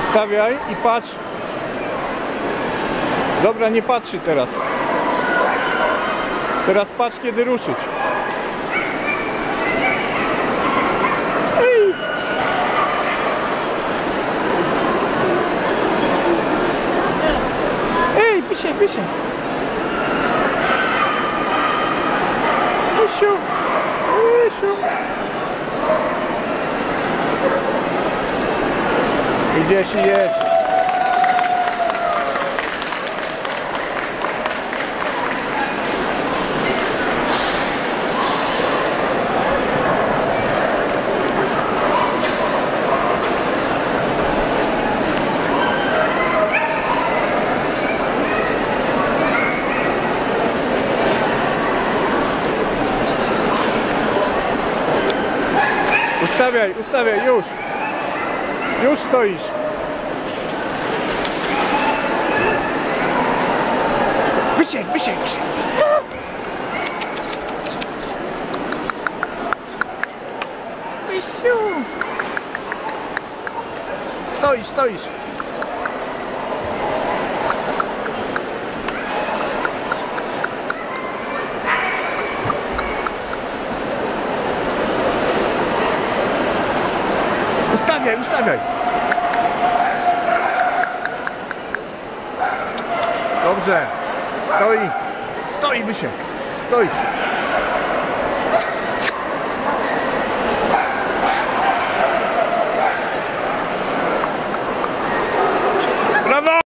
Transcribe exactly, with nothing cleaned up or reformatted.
Ustawiaj i patrz. Dobra, nie patrzy teraz. Teraz patrz, kiedy ruszyć. Ej! Ej, Bysiek, Bysiek. Bysiu, Bysiu. Idziesz i jesz. Ustawiaj, ustawiaj, już. Już stoisz. Bysiek, Bysiek, Bysiek. Bysiu. Stoisz, stoisz. Ustawiaj, ustawiaj. Dobrze. Stoi. Stoi, Bysiek. Stoisz.